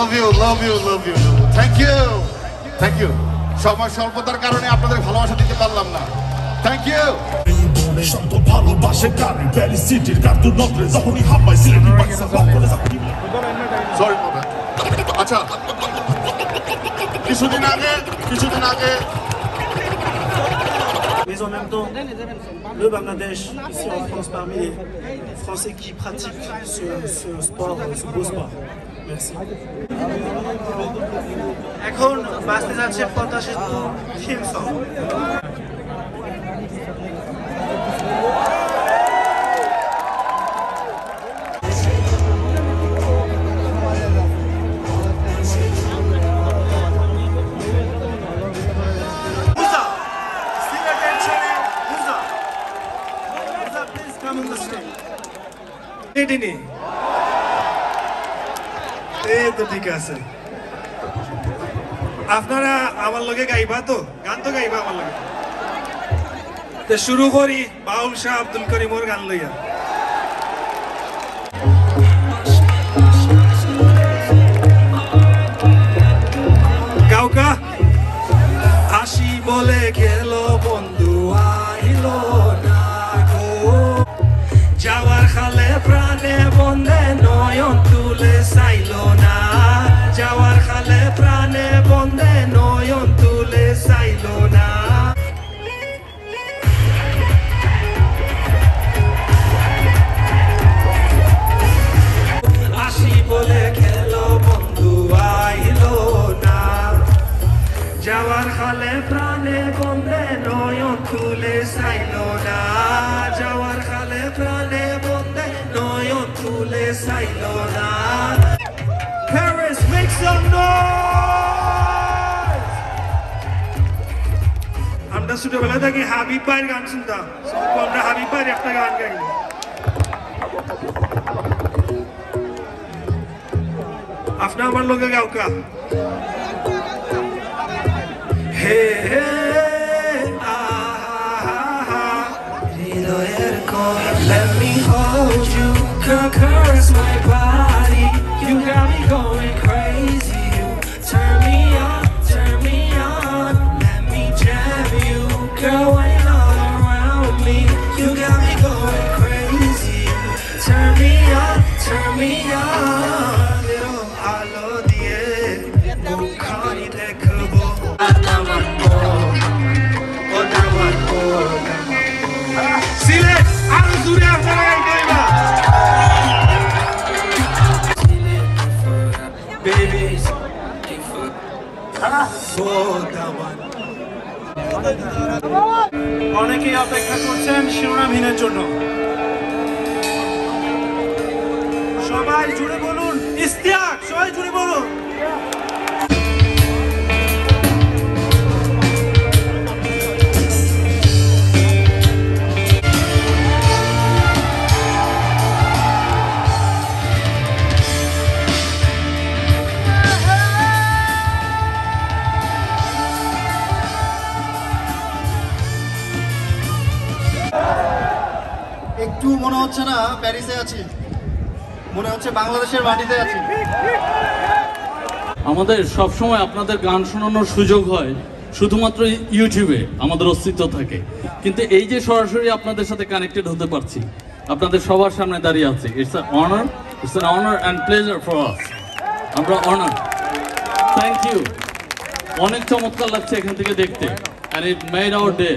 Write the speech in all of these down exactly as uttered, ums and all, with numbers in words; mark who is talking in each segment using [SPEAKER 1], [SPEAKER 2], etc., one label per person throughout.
[SPEAKER 1] Love you love you love you thank you thank you সময় স্বল্পতার কারণে আপনাদের ভালোবাসা দিতে পারলাম না থ্যাংক ইউ
[SPEAKER 2] শান্ত ভালোবাসে কারে ভ্যালি সিটির কার্টুন নগরে যখনই হাবাই সিলেটি পাইসা বকরে যাবি
[SPEAKER 1] সরি আচ্ছা কিছুদিন আগে কিছুদিন আগে
[SPEAKER 3] Mais en même temps, le Bangladesh, ici en France, parmi les Français qui pratiquent ce, ce sport, ce beau sport. Merci. এখন বাসতে যাচ্ছে পদ্মা সেতু থিম সং ঠিক আছে আপনারা আমার লগে গাইবা তো গান তো গাইবা আমার লগে তো শুরু করি বাউল শাহ আব্দুল করিমর গান লইয়া গাওকা আসি বলে গেল বন্ধু আইলো না গো যাওয়ার খালে প্রাণে বন্ধে নয়ন তুলে চাইলো না যাওয়ার খালে প্রাণে বন্ধে নয়ন তুলে চাইলো না আসি বলে খেলো বন্ধু আইলো না যাওয়ার খালে প্রাণে বন্ধে নয়ন তুলে চাইলো না যাওয়ার খালে প্রাণে বন্ধে নয়ন তুলে চাইলো না Paris, make some noise! আমরা ছোটবেলা থেকে হাবিব ভাইয়ের গান শুনতাম আমরা হাবিব ভাইয়ের একটা গান গাই আপনার আমার লোকে গাওকা হে হে let me hold you, caress my body. You got me going crazy. You turn me on, turn me on. Let me jam you, girl, when you're all around me. You got me going crazy. You turn me on, turn me on. Little halo diye, mukhani dekhbo. Adaman ho, odaman ho. Silet, aru dure apnara gaইবা. অনেকেই অপেক্ষা করছেন শিরোনামহীনের জন্য সবাই জুড়ে বলুন ইশতিয়াক সবাই জুড়ে বলুন
[SPEAKER 4] একটু মনে হচ্ছে না প্যারিসে আছি মনে হচ্ছে বাংলাদেশের মাটিতে আছি
[SPEAKER 5] আমাদের সব সময় আপনাদের গান শোনানোর সুযোগ হয় শুধুমাত্র ইউটিউবে আমাদের অস্তিত্ব থাকে কিন্তু এই যে সরাসরি আপনাদের সাথে কানেক্টেড হতে পারছি আপনাদের সবার সামনে দাঁড়িয়ে আছি it's a honour it's an honour and pleasure for us আমরা অনার থ্যাংক ইউ অনেক চমৎকার লাগছে এখান থেকে দেখতে and it made our day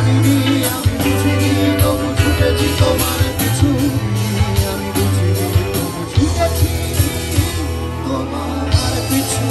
[SPEAKER 4] জানিনি আমি বুঝিনি তবু ছুটেছি তোমার পিছু আমি বুঝিনি তবু ছুটেছি তোমার পিছু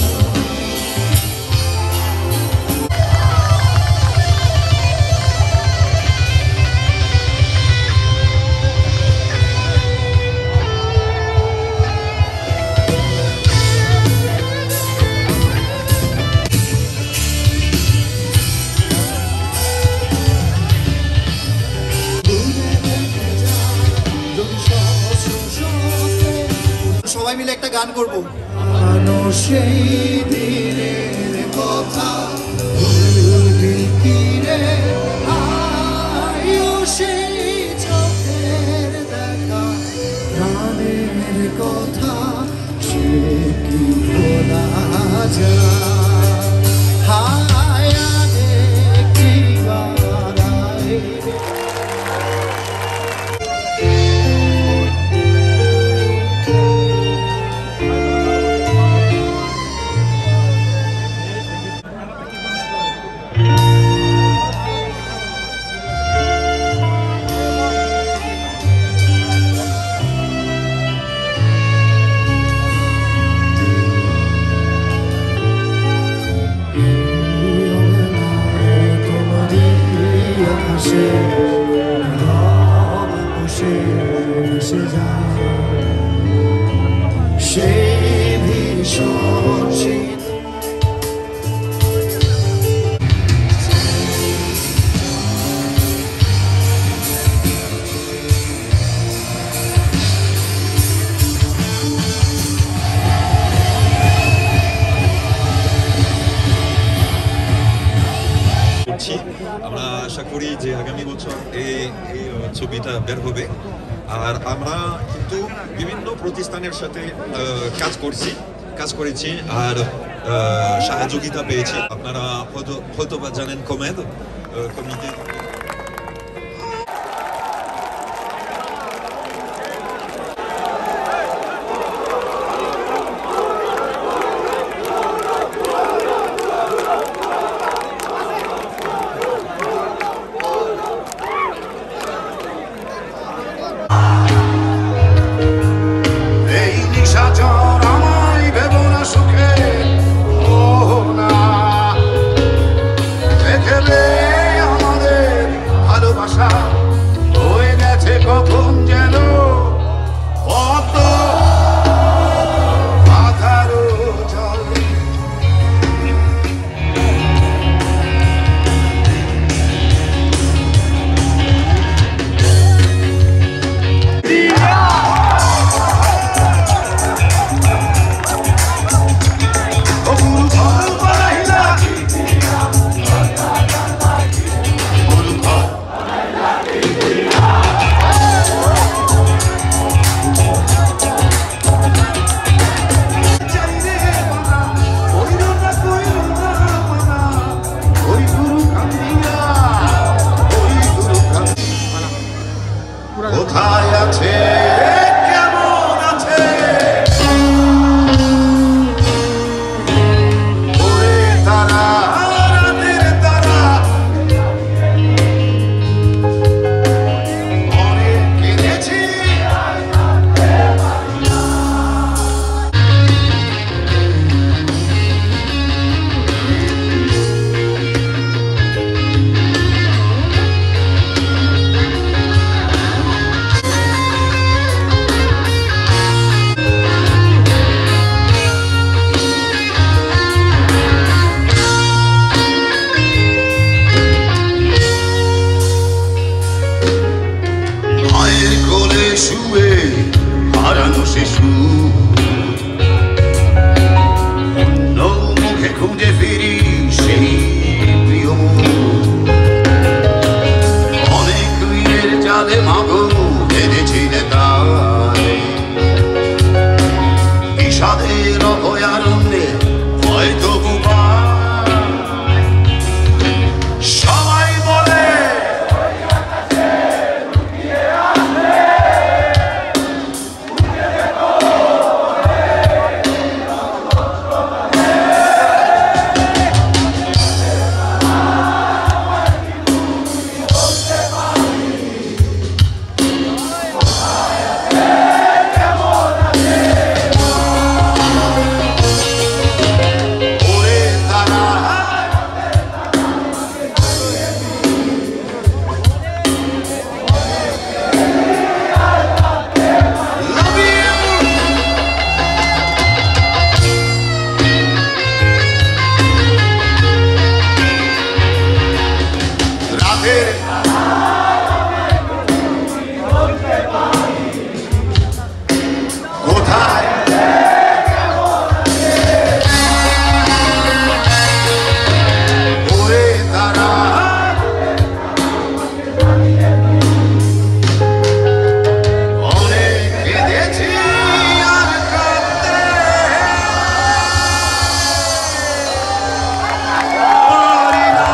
[SPEAKER 4] সবাই মিলে একটা গান করবো সেই দিনের কথা ভুলবি কি রে আয়ো সেই চোখের দেখা প্রাণের কথা সে কি ভোলা যায় হায় আগে কি বাড়ায় সেই ভীষণ শীত
[SPEAKER 6] করছি। আমরা আশা করি যে আগামী বছর এই এই ছবিটা বের হবে আর আমরা কিন্তু বিভিন্ন প্রতিষ্ঠানের সাথে আহ, কাজ করছি কাজ করেছি আর আহ, সহযোগিতা পেয়েছি আপনারা হয়তো হয়তো বা জানেন কমেদ কমিটি
[SPEAKER 1] এই নিশাচর আমায় ভেবো না সুখে ও না দেখবে আমাদের পথের কোথায় ওরে তারা অনেক কেঁদেছি আর কাঁদতে পারি না।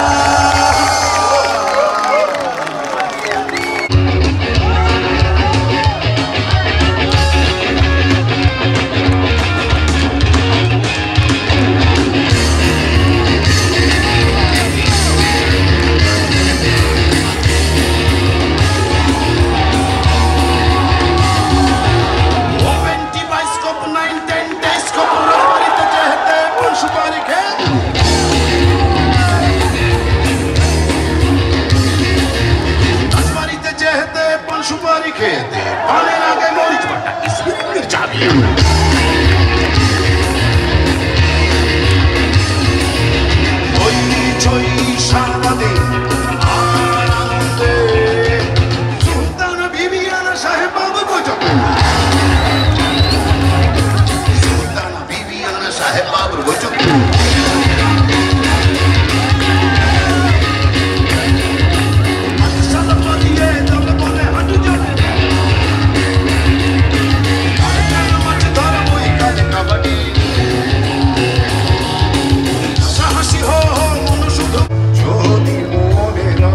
[SPEAKER 1] Open T-Biscope nine ten Telescope রাজবাড়িতে যেতে বংশবাড়ি খেত রাজবাড়িতে যেতে বংশবাড়ি খেতে পানের আগে মরিচ বাটা স্প্রিংয়ের চাবি ওই ছই সারাদিন আর আনন্দে সুলতানা বিবিয়ানা সাহেব বাবু বৈঠক সুলতানা বিবিয়ানা সাহেব বাবুর বৈঠক সালামা দিয়ে তবে বলে হাঁটু চলে আর কেন মাঠে ধরা বই কাজে কাবাডি সাহসী হো মন শুধু যদি মনে না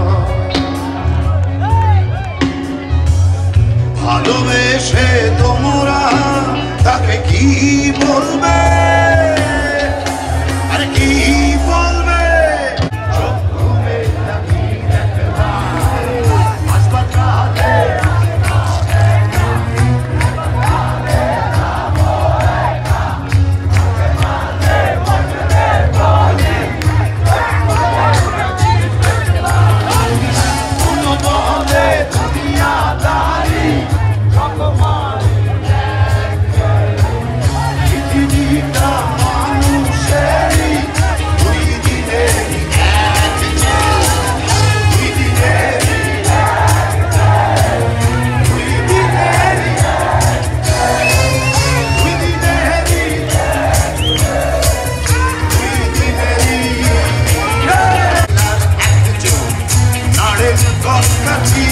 [SPEAKER 1] ভালোবেসে তোমরা তাকে কি বলবে আরে কি বলবে চোখ ঘুমে নাকি একবার হাসপাতালে কোনো বলে দুনিয়াদারি পৃথিবীটা মানুষেরই দুই দিনেরই এক দুই দিনেরই দুই দিনেরই দুই দিনেরই দুই দিনেরই একজন নাড়ের কচকাছি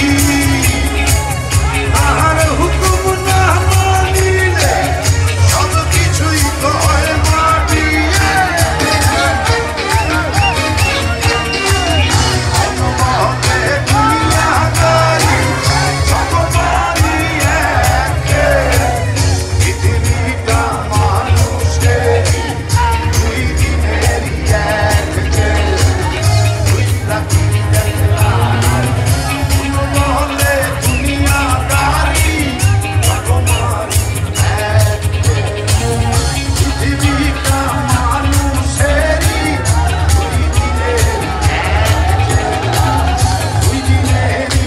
[SPEAKER 1] আর হুকুম না মানিলে সব কিছুই হয় মাটি অনবহতে দুনিয়াদারি সকবারই একে পৃথিবীটা মানুষেরই দুই দিনেরই এক দুই রাখি বলে দুনিয়াদারি সকবারই এক পৃথিবীটা মানুষেরই দুই দিনেরই দুই দিনেরই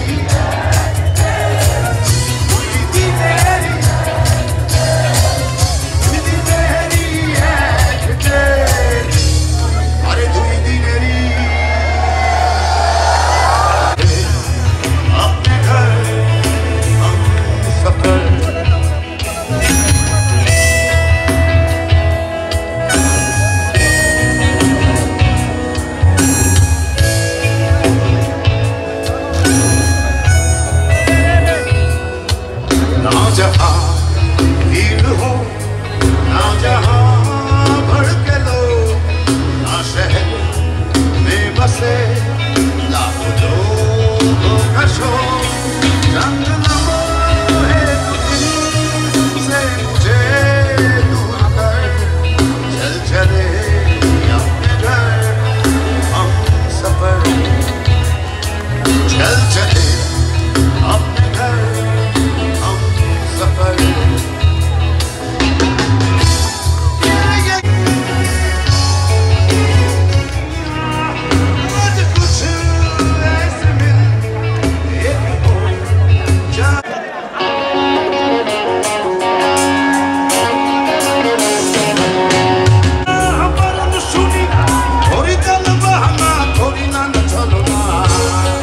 [SPEAKER 1] দুই দিনেরই দুই দিনেরই এক আরে দুই দিনেরই अपने घर हम सफर ना जहाँ भीड़ हो ना जहाँ भड़के लोग ना शहर में बसे लाखों लोगों का शोर रंग लम्हे तुझसे मुझे दूर कर चल चले अपने घर हम सफर चल चले अपने घर हम सफर आज कुछ ऐसे मिल एक हो जा हमारा सुनी थोड़ी चल बहाना थोड़ी ना न चलो ना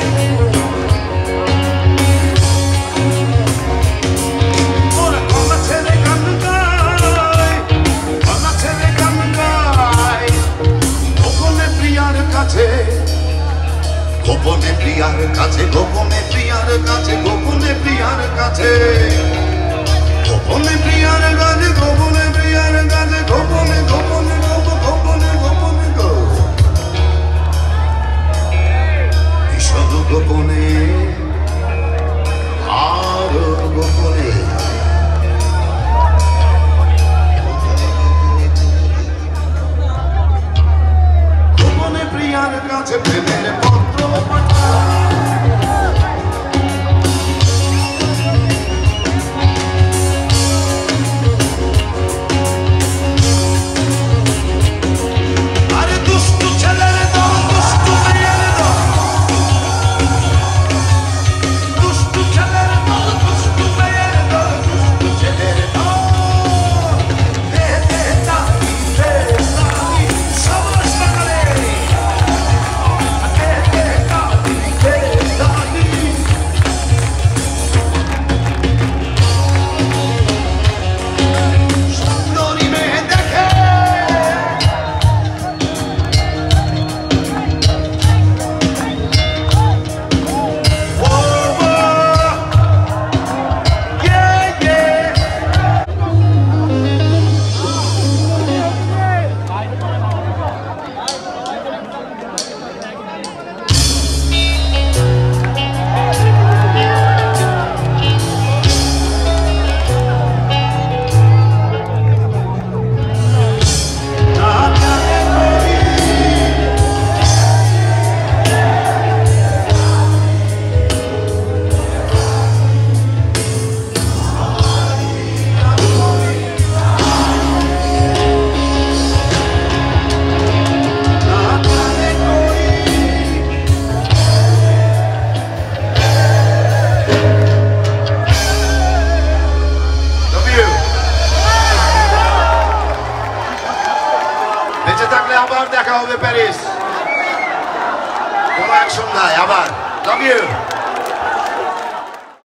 [SPEAKER 4] কাছে গোপনে প্রিয়ার কাছে গোপনে প্রিয়ার কাছে গোপনে প্রিয়ার কাছে গোপনে প্রিয়ার কাছে গোপনে গোপনে গোপনে গোপনে গো ভীষণ গোপনে আর গোপনে গোপনে প্রিয়ার কাছে প্রেমের পত্র বেঁচে থাকলে আবার দেখা হবে প্যারিস কোনো এক সন্ধ্যায় আবার লাভ ইউ